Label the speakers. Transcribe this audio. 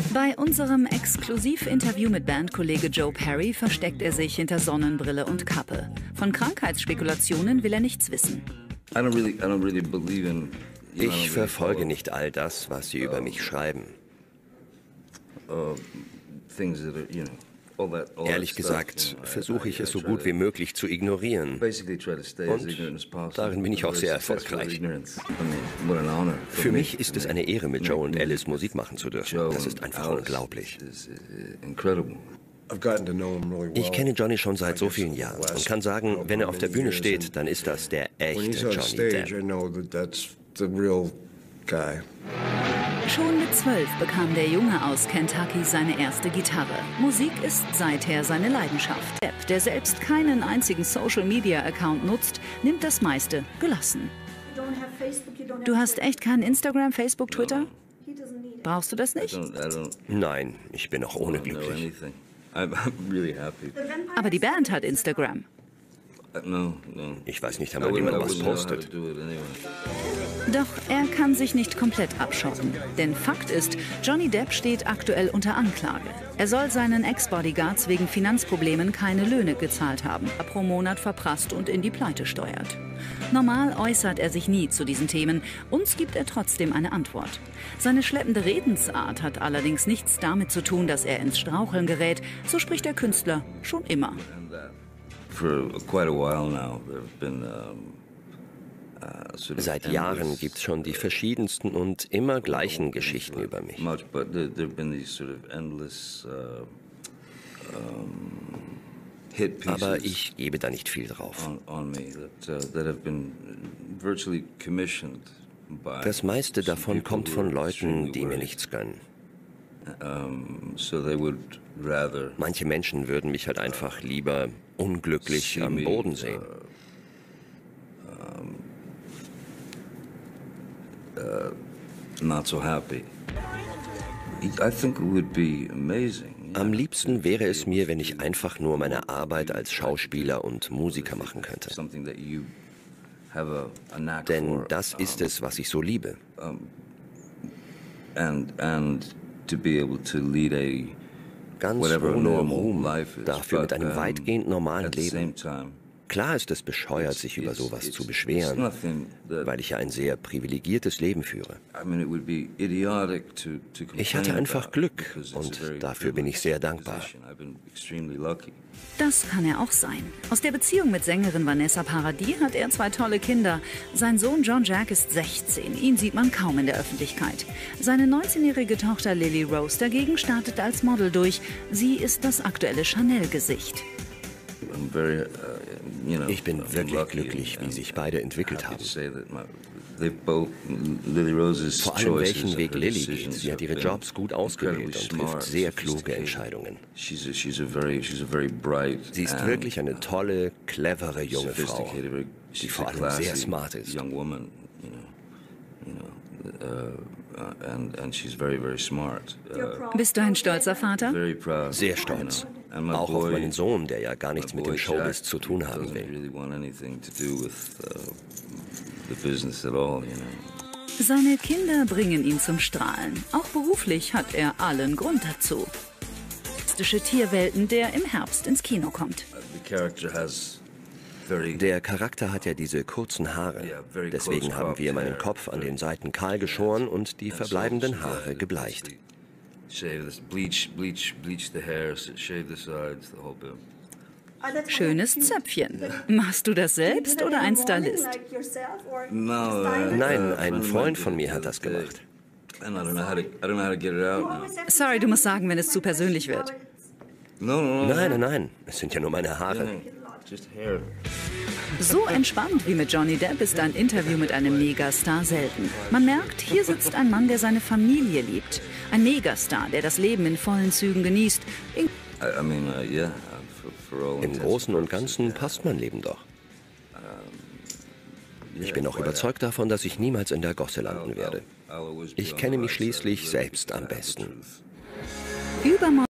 Speaker 1: Bei unserem Exklusivinterview mit Bandkollege Joe Perry versteckt er sich hinter Sonnenbrille und Kappe. Von Krankheitsspekulationen will er nichts wissen.
Speaker 2: Ich verfolge nicht all das, was Sie über mich schreiben. Ehrlich gesagt, versuche ich es so gut wie möglich zu ignorieren. Und darin bin ich auch sehr erfolgreich. Für mich ist es eine Ehre, mit Joe und Alice Musik machen zu dürfen. Das ist einfach unglaublich. Ich kenne Johnny schon seit so vielen Jahren und kann sagen, wenn er auf der Bühne steht, dann ist das der echte Johnny Depp.
Speaker 1: Schon mit 12 bekam der Junge aus Kentucky seine erste Gitarre. Musik ist seither seine Leidenschaft. Depp, der selbst keinen einzigen Social-Media-Account nutzt, nimmt das meiste gelassen. Du hast echt keinen Instagram, Facebook, Twitter? Brauchst du das nicht?
Speaker 2: Nein, ich bin auch ohne glücklich.
Speaker 1: Aber die Band hat Instagram.
Speaker 2: Ich weiß nicht einmal, wie man was postet.
Speaker 1: Doch er kann sich nicht komplett abschotten. Denn Fakt ist, Johnny Depp steht aktuell unter Anklage. Er soll seinen Ex-Bodyguards wegen Finanzproblemen keine Löhne gezahlt haben, pro Monat verprasst und in die Pleite steuert. Normal äußert er sich nie zu diesen Themen. Uns gibt er trotzdem eine Antwort. Seine schleppende Redensart hat allerdings nichts damit zu tun, dass er ins Straucheln gerät. So spricht der Künstler schon immer.
Speaker 2: Seit Jahren gibt es schon die verschiedensten und immer gleichen Geschichten über mich. Aber ich gebe da nicht viel drauf. Das meiste davon kommt von Leuten, die mir nichts gönnen. Manche Menschen würden mich halt einfach lieber unglücklich am Boden sehen. Am liebsten wäre es mir, wenn ich einfach nur meine Arbeit als Schauspieler und Musiker machen könnte. Denn das ist es, was ich so liebe. Ganz ohne Ruhm, dafür mit einem weitgehend normalen Leben. Klar ist es bescheuert, sich über sowas zu beschweren, weil ich ja ein sehr privilegiertes Leben führe. Ich hatte einfach Glück und dafür bin ich sehr dankbar.
Speaker 1: Das kann er auch sein. Aus der Beziehung mit Sängerin Vanessa Paradis hat er 2 tolle Kinder. Sein Sohn John Jack ist 16. Ihn sieht man kaum in der Öffentlichkeit. Seine 19-jährige Tochter Lily Rose dagegen startet als Model durch. Sie ist das aktuelle Chanel-Gesicht.
Speaker 2: Ich bin wirklich glücklich, wie sich beide entwickelt haben. Vor allem welchen Weg Lily geht. Sie hat ihre Jobs gut ausgewählt und trifft sehr kluge Entscheidungen. Sie ist wirklich eine tolle, clevere junge Frau, die vor allem sehr smart ist.
Speaker 1: Bist du ein stolzer Vater?
Speaker 2: Sehr stolz. Auch auf meinen Sohn, der ja gar nichts mit dem Showbiz zu tun haben will.
Speaker 1: Seine Kinder bringen ihn zum Strahlen. Auch beruflich hat er allen Grund dazu. Fantastische Tierwelten, der im Herbst ins Kino kommt.
Speaker 2: Der Charakter hat ja diese kurzen Haare. Deswegen haben wir meinen Kopf an den Seiten kahl geschoren und die verbleibenden Haare gebleicht.
Speaker 1: Schönes Zöpfchen. Machst du das selbst oder ein Stylist?
Speaker 2: Nein, ein Freund von mir hat das gemacht.
Speaker 1: Sorry, du musst sagen, wenn es zu persönlich wird.
Speaker 2: Nein, es sind ja nur meine Haare.
Speaker 1: So entspannt wie mit Johnny Depp ist ein Interview mit einem Megastar selten. Man merkt, hier sitzt ein Mann, der seine Familie liebt. Ein Megastar, der das Leben in vollen Zügen genießt.
Speaker 2: Im Großen und Ganzen passt mein Leben doch. Ich bin auch überzeugt davon, dass ich niemals in der Gosse landen werde. Ich kenne mich schließlich selbst am besten.
Speaker 1: Übermorgen